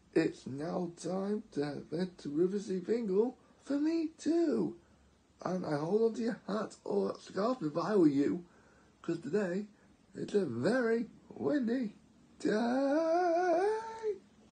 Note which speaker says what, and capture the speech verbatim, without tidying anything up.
Speaker 1: It's now time to head to Riversea Fingal for me too. And I hold on to your hat or scarf if I were you, because today it's a very windy day.